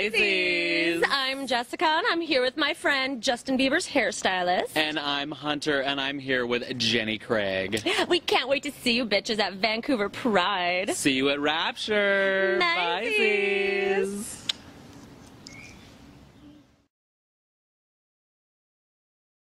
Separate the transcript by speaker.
Speaker 1: Pisces.
Speaker 2: I'm Jessica, and I'm here with my friend Justin Bieber's hairstylist.
Speaker 1: And I'm Hunter, and I'm here with Jenny Craig.
Speaker 2: We can't wait to see you bitches at Vancouver Pride.
Speaker 1: See you at Rapture.
Speaker 2: Nice.
Speaker 1: Bye.